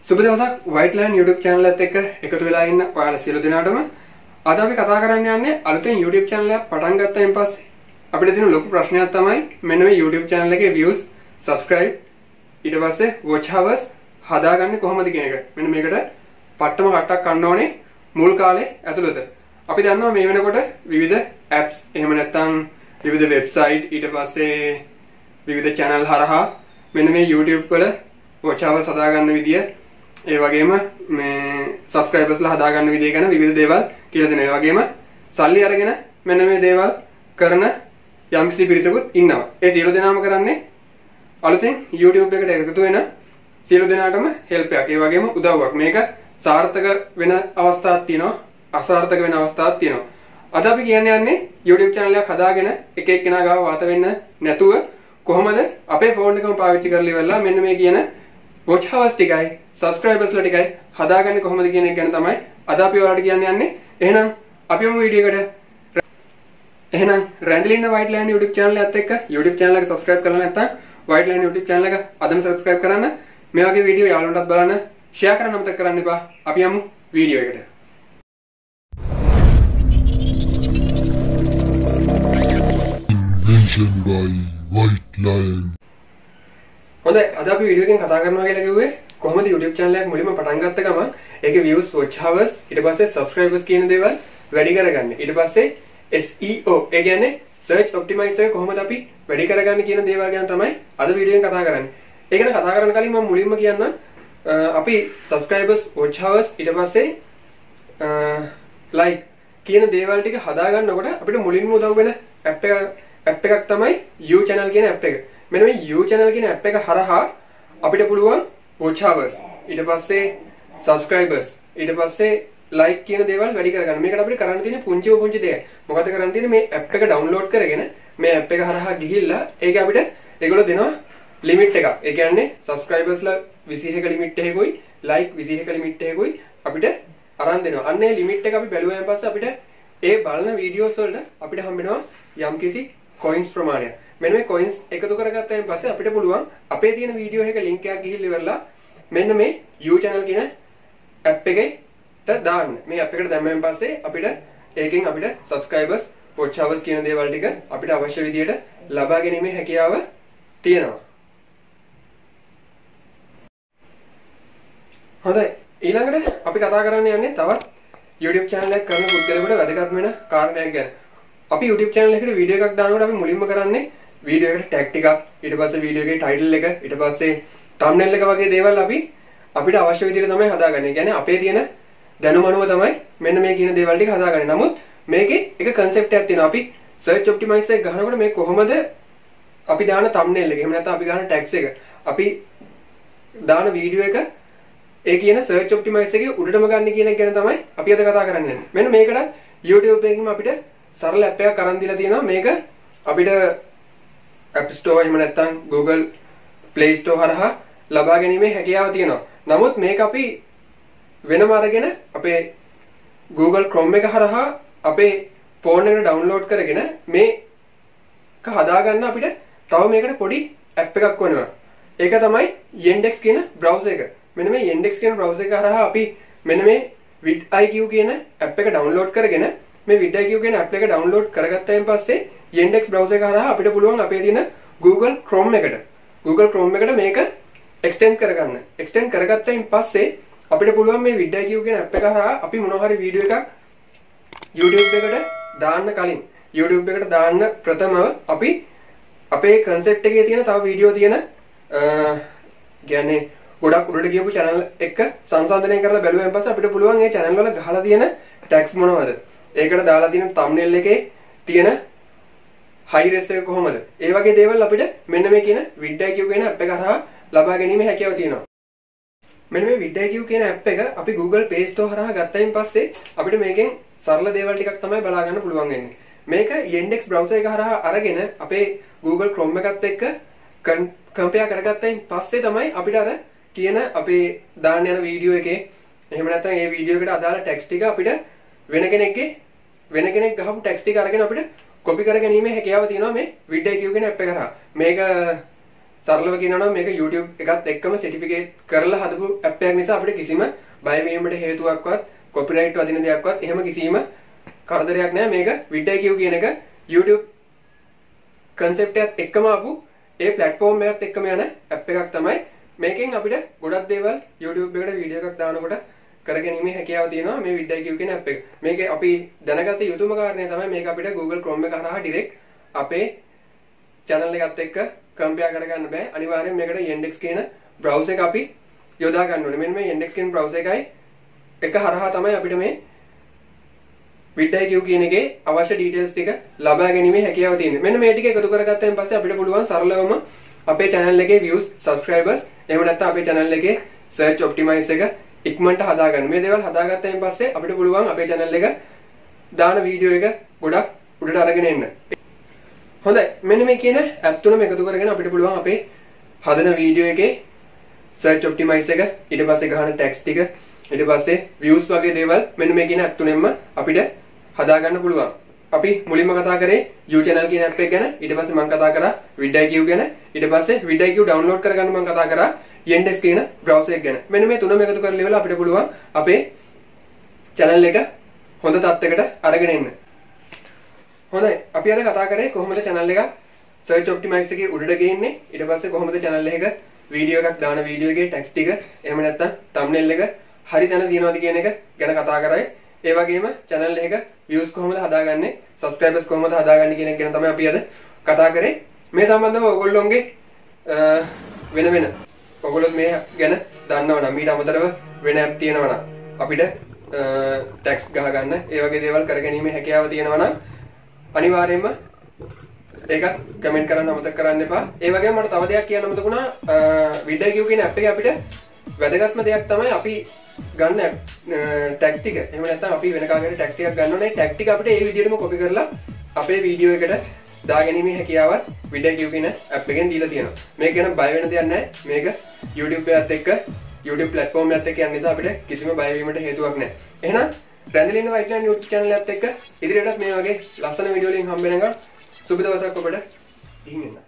සුබ දවසක් White Lion YouTube channel එකත් එක්ක එකතු වෙලා ඉන්න ඔයාලා සියලු දෙනාටම අද අපි කතා කරන්න යන්නේ අලුතෙන් YouTube channel එකක් පටන් ගත්තයින් පස්සේ අපිට තියෙන ලොකු ප්‍රශ්නයක් තමයි මෙන්න මේ YouTube channel එකේ views, subscribe ඊට පස්සේ watch hours හදාගන්නේ කොහොමද කියන එක. මෙන්න මේකට පට්ටම කට්ටක් ගන්න ඕනේ මුල් කාලේ ඇතුළත. අපි දන්නවා මේ වෙනකොට විවිධ apps එහෙම නැත්නම් විවිධ website ඊට පස්සේ විවිධ channel හරහා මෙන්න මේ YouTube වල watch hours හදාගන්න විදිය ඒ වගේම මේ subscribers ලා හදාගන්න විදිය ගැන විවිධ දේවල් කියලා දෙනවා. ඒ වගේම සල්ලි අරගෙන මෙන්න මේ දේවල් කරන යම්කිසි පිරිසකුත් ඉන්නවා. ඒ සියලු දෙනාම කරන්නේ අලුතෙන් YouTube එකට එකතු වෙන සියලු දෙනාටම help එකක්. ඒ වගේම උදව්වක්. මේක සාර්ථක වෙන අවස්ථාවක් තියෙනවා, අසාර්ථක වෙන අවස්ථාවක් තියෙනවා. අද අපි යන්නේ YouTube channel එකක් හදාගෙන එක එක්කෙනා ගාව වාත වෙන්න නැතුව කොහොමද අපේ ෆෝන් එකම පාවිච්චි කරලා ඉවරලා මෙන්න මේ කියන watch hours ටිකයි subscribers ලා ටිකයි හදාගන්නේ කොහොමද කියන එක ගැන තමයි අද අපි ඔයාලට යන්නේ. එහෙනම් අපි යමු වීඩියෝ එකට. එහෙනම් රැඳිලා ඉන්න White Lion YouTube channel එකත් එක්ක YouTube channel එක subscribe කරලා නැත්නම් White Lion YouTube channel එක අදම subscribe කරන්න. මේ වගේ වීඩියෝ යාළුවන්ටත් බලන්න, share කරන්න අමතක කරන්න එපා. අපි යමු වීඩියෝ එකට. Invention by White Lion. හොඳයි, අද අපි වීඩියෝ එකෙන් කතා කරනවා කියලා කිව්වේ කොහොමද YouTube channel එකක් මුලින්ම පටන් ගත්ත ගමන් ඒකේ views, watch hours, ඊට පස්සේ subscribers කියන දේවල් වැඩි කරගන්නේ. ඊට පස්සේ SEO ඒ කියන්නේ search optimize එක කොහොමද අපි වැඩි කරගන්නේ කියන දේවල් ගැන තමයි අද වීඩියෝ එකෙන් කතා කරන්නේ. ඒක ගැන කතා කරන්න කලින් මම මුලින්ම කියන්නම් අපි subscribers, watch hours, ඊට පස්සේ like කියන දේවල් ටික හදා ගන්නකොට අපිට මුලින්ම උදව් වෙන app එකක් තමයි You channel කියන app එක. මෙන්න මේ You channel කියන app එක හරහා අපිට පුළුවන් watch hours, ඊට පස්සේ subscribers, ඊට පස්සේ like කියන දේවල් වැඩි කරගන්න. මේකට අපිට කරන්න තියෙන පුංචි දෙයක්. මොකද කරන්න තියෙන්නේ මේ app එක download කරගෙන මේ app එක හරහා ගිහිල්ලා ඒක අපිට ඒගොල්ලෝ දෙනවා limit එකක්. ඒ කියන්නේ subscribers ලා 21ක limit එකකුයි like 21ක limit එකකුයි අපිට අරන් දෙනවා. අන්න ඒ limit එක අපි බැලුවාන් පස්සේ අපිට ඒ බලන videos වලට අපිට හම්බෙනවා යම්කිසි coins ප්‍රමාණයක්. මෙන්න මේ coins එකතු කරගත්තාන් පස්සේ අපිට පුළුවන් අපේ තියෙන වීඩියෝ එක link එකක් ගිහිල්ලා ඉවරලා මෙන්න මේ You channel කියන app එකට දාන්න. මේ app එකට දැම්මෙන් පස්සේ අපිට ඒකෙන් අපිට subscribers, watch hours කියන දේවල් ටික අපිට අවශ්‍ය විදියට ලබා ගැනීමේ හැකියාව තියෙනවා. හොඳයි, ඊළඟට අපි කතා කරන්න යන්නේ තවත් YouTube channel එකක් කරන පුද්ගලයෙකුට වැදගත් වෙන කාරණයක් ගැන. අපි YouTube channel එකට වීඩියෝ එකක් දානකොට අපි මුලින්ම කරන්නේ වීඩියෝ එකට tag ටිකක්, ඊට පස්සේ වීඩියෝ එකේ title එක, ඊට පස්සේ thumbnail එක වගේ දේවල් අපිට අවශ්‍ය විදිහට තමයි හදාගන්නේ. කියන්නේ අපේ තියෙන දැනුම අනුව තමයි මෙන්න මේ කියන දේවල් ටික හදාගන්නේ. නමුත් මේකේ එක concept එකක් තියෙනවා. අපි search optimize එක ගහනකොට මේ කොහොමද අපි දාන thumbnail එක, එහෙම නැත්නම් අපි ගන්න tags එක, අපි දාන වීඩියෝ එක ඒ කියන search optimize එකේ උඩටම ගන්න කියන එක ගැන තමයි අපි අද කතා කරන්නේ. මෙන්න මේකට YouTube එකකින්ම අපිට සරල app එකක් අරන් දීලා තියෙනවා. මේක අපිට App Store එහෙම නැත්නම් Google Play Store හරහා ලබා ගැනීමේ හැකියාව තියෙනවා. නමුත් මේක අපි වෙනම අරගෙන අපේ Google Chrome එක හරහා අපේ ෆෝන් එකට ඩවුන්ලෝඩ් කරගෙන මේක හදාගන්න අපිට තව මේකට පොඩි app එකක් වෙනවා. ඒක තමයි Yandex කියන browser එක. මෙන්න මේ Yandex කියන browser එක හරහා අපි මෙන්න මේ vidIQ කියන app එක ඩවුන්ලෝඩ් කරගෙන මේ vidIQ කියන app එක ඩවුන්ලෝඩ් කරගත්තාන් පස්සේ Yandex browser එක හරහා අපිට පුළුවන් අපේ තියෙන Google Chrome එකට මේක extend කරගන්න. extend කරගත්තාන් පස්සේ අපිට පුළුවන් මේ vidIQ කියන app එක හරහා අපි මොනවා හරි වීඩියෝ එකක් YouTube එකට දාන්න කලින් YouTube එකට දාන්න ප්‍රථමව අපි අපේ concept එකේ තියෙන තව වීඩියෝ තියෙන කියන්නේ ගොඩක් උඩට ගියපු channel එක සංසන්දනය කරලා බැලුවෙන් පස්සේ අපිට පුළුවන් මේ channel වල ගහලා තියෙන tags මොනවද? ඒකට දාලා තියෙන thumbnail එකේ තියෙන high res එක කොහොමද? ඒ වගේ දේවල් අපිට මෙන්න මේ කියන vidIQ කියන app එක හරහා ලබා ගැනීමේ හැකියාව තියෙනවා. මෙන්න මේ vidIQ කියන app එක අපි Google Play Store හරහා ගත්තයින් පස්සේ අපිට මේකෙන් සරල දේවල් ටිකක් තමයි බලා ගන්න පුළුවන් වෙන්නේ. මේක Yandex browser එක හරහා අරගෙන අපේ Google Chrome එකත් එක්ක compare කරගත්තයින් පස්සේ තමයි අපිට අර කියන අපේ දාන්න යන වීඩියෝ එකේ එහෙම නැත්නම් ඒ වීඩියෝ එකට අදාළ ටැග්ස් ටික අපිට වෙන කෙනෙක් ගහපු ටැග්ස් ටික අරගෙන අපිට කොපි කර ගැනීමේ හැකියාව තියෙනවා මේ vidIQ කියන app එක හරහා. මේක සරලව කියනවා නම් මේක YouTube එකත් එක්කම සර්ටිෆිකේට් කරලා හදපු ඇප් එකක් නිසා අපිට කිසිම බය වීමට හේතුවක්වත් කොපිරයිට් වදින දෙයක්වත් එහෙම කිසිම කරදරයක් නැහැ. මේක vidIQ කියන එක YouTube concept එකත් එක්කම ආපු ඒ platform එකත් එක්කම යන ඇප් එකක් තමයි. මේකෙන් අපිට ගොඩක් දේවල් YouTube එකට වීඩියෝ එකක් දානකොට කරගැනීමේ හැකියාව තියෙනවා මේ vidIQ කියන ඇප් එක. මේක අපි දැනගත යුතුම කාරණය තමයි මේක අපිට Google Chrome එක හරහා direct අපේ channel එකත් එක්ක compare කරගන්න බෑ. අනිවාර්යෙන් මේකට Yandex කියන browser එක අපි යොදා ගන්න ඕනේ. මෙන්න මේ Yandex කියන browser එකයි එක හරහා තමයි අපිට මේ vidIQ කියන එකේ අවශ්‍ය details ටික ලබා ගැනීමේ හැකියාව තියෙන්නේ. මෙන්න මේ ටික එකතු කරගත්තාන් පස්සේ අපිට පුළුවන් සරලවම අපේ channel එකේ views, subscribers එහෙම නැත්නම් අපේ channel එකේ search optimize එක ඉක්මනට හදාගන්න. මේ දේවල් හදාගත්තාන් පස්සේ අපිට පුළුවන් අපේ channel එක දාන වීඩියෝ එක ගොඩක් උඩට අරගෙන එන්න. හොඳයි. මෙන්න මේ කියන app තුනම එකතු කරගෙන අපිට පුළුවන් අපේ හදන වීඩියෝ එකේ search optimize එක, ඊට පස්සේ ගහන text ටික, ඊට පස්සේ views වගේ දේවල් මෙන්න මේ කියන app තුනෙන්ම අපිට හදාගන්න පුළුවන්. අපි මුලින්ම කතා කරේ You channel කියන app එක ගැන, ඊට පස්සේ මම කතා කරා vidIQ ගැන, ඊට පස්සේ vidIQ download කරගන්න මම කතා කරා Yandex කියන browser එක ගැන. මෙන්න මේ තුනම එකතු කරලා ඉවරලා අපිට පුළුවන් අපේ channel එක හොඳ තත්යකට අරගෙන එන්න. හොඳයි. අපි අද කතා කරේ කොහොමද channel එක search optimize එකේ උඩට ගේන්නේ, ඊට පස්සේ කොහොමද channel එකක වීඩියෝ එකක් දාන වීඩියෝ එකේ text ටික එහෙම නැත්නම් thumbnail එක හරි තැන තියනවාද කියන එක ගැන කතා කරා. ඒ වගේම channel එකක views කොහොමද හදාගන්නේ, subscribers කොහොමද හදාගන්නේ කියන එක ගැන තමයි අපි අද කතා කරේ. මේ සම්බන්ධව ඔයගොල්ලෝගේ වෙන ඔයගොල්ලෝ මේ ගැන දන්නව නම් ඊට අමතරව වෙන app තියෙනවා නම් අපිට text ගහ ගන්න ඒ වගේ දේවල් කරගැනීමේ හැකියාව තියෙනවා නම් අනිවාර්යයෙන්ම ඒක කමෙන්ට් කරන්න අමතක කරන්න එපා. ඒ වගේම මට තව දෙයක් කියන්න අමතක වුණා. vidIQ කියන app එකේ අපිට වැදගත්ම දෙයක් තමයි අපි ගන්න ටැග් ටික. එහෙම නැත්නම් අපි වෙන කාගෙන් ටැග් ටිකක් ගන්න ඕනේ. ටැග් ටික අපිට ඒ විදිහටම කොපි කරලා අපේ වීඩියෝ එකට දාගැනීමේ හැකියාවත් vidIQ කියන app එකෙන් දීලා තියෙනවා. මේක ගැන බය වෙන දෙයක් නැහැ. මේක YouTube එකත් එක්ක YouTube platform එකත් එක්ක යන නිසා අපිට කිසිම බය වීමට හේතුවක් නැහැ. එහෙනම් රැඳිලින white line YouTube channel එකත් එක්ක ඉදිරියටත් මේ වගේ ලස්සන වීඩියෝ වලින් හම්බ වෙනකම් සුබ දවසක් ඔබට. ඉහින් එන්න.